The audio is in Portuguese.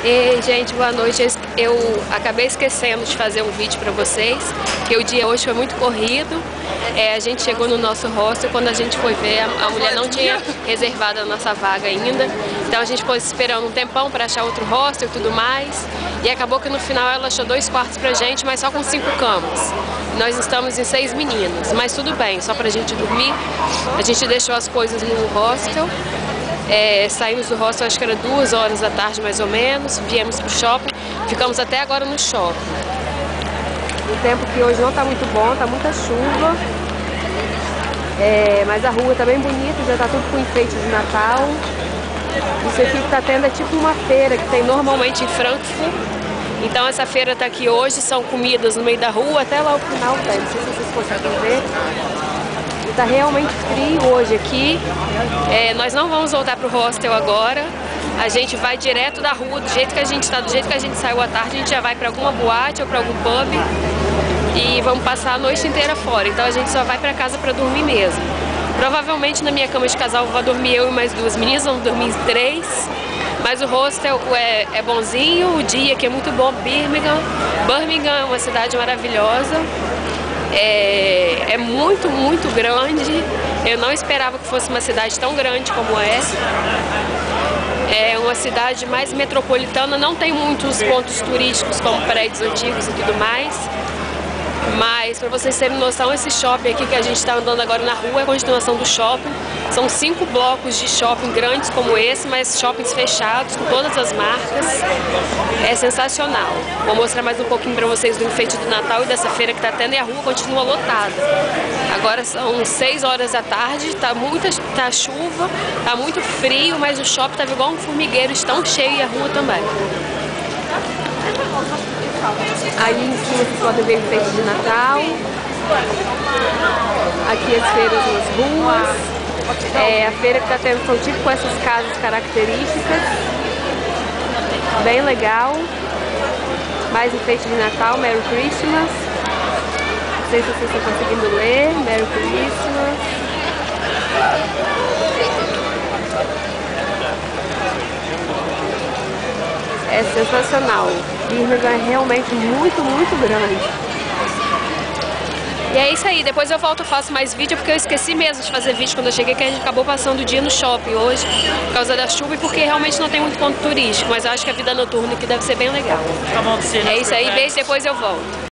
Ei, gente, boa noite. Eu acabei esquecendo de fazer um vídeo para vocês, porque o dia hoje foi muito corrido. A gente chegou no nosso hostel, quando a gente foi ver, a mulher não tinha reservado a nossa vaga ainda. Então a gente ficou esperando um tempão para achar outro hostel e tudo mais. E acabou que no final ela achou 2 quartos pra gente, mas só com 5 camas. Nós estamos em 6 meninas, mas tudo bem, só pra gente dormir. A gente deixou as coisas no hostel. Saímos do hostel, acho que era 2 horas da tarde mais ou menos, viemos pro shopping, ficamos até agora no shopping. O tempo que hoje não está muito bom, tá muita chuva, mas a rua tá bem bonita, já tá tudo com enfeite de Natal. Isso aqui que tá tendo é tipo uma feira que tem normalmente em Frankfurt. Então essa feira tá aqui hoje, são comidas no meio da rua, até lá o final tem, não sei se vocês conseguem ver. Está realmente frio hoje aqui. Nós não vamos voltar para o hostel agora. A gente vai direto da rua, do jeito que a gente está, do jeito que a gente saiu à tarde. A gente já vai para alguma boate ou para algum pub e vamos passar a noite inteira fora. Então a gente só vai para casa para dormir mesmo. Provavelmente na minha cama de casal vou dormir eu e mais 2 meninas, vamos dormir 3. Mas o hostel é bonzinho, o dia aqui é muito bom. Birmingham é uma cidade maravilhosa. É muito, muito grande. Eu não esperava que fosse uma cidade tão grande como essa. É uma cidade mais metropolitana, não tem muitos pontos turísticos como prédios antigos e tudo mais. Mas, para vocês terem noção, esse shopping aqui que a gente está andando agora na rua é a continuação do shopping. São 5 blocos de shopping grandes como esse, mas shoppings fechados, com todas as marcas. É sensacional. Vou mostrar mais um pouquinho para vocês do enfeite do Natal e dessa feira que está tendo, e a rua continua lotada. Agora são 6 horas da tarde, tá chuva, tá muito frio, mas o shopping estava igual um formigueiro, tão cheio, e a rua também. Aí em cima vocês podem ver o enfeite de Natal. Aqui as feiras nas ruas. A feira que está tendo são tipo com essas casas características. Bem legal. Mais enfeite de Natal, Merry Christmas. Não sei se vocês estão conseguindo ler. Merry Christmas. É sensacional. Birmingham é realmente muito, muito grande. E é isso aí, depois eu volto e faço mais vídeo, porque eu esqueci mesmo de fazer vídeo quando eu cheguei, que a gente acabou passando o dia no shopping hoje, por causa da chuva e porque realmente não tem muito ponto turístico, mas eu acho que a vida noturna aqui deve ser bem legal. É isso aí, beijo, depois eu volto.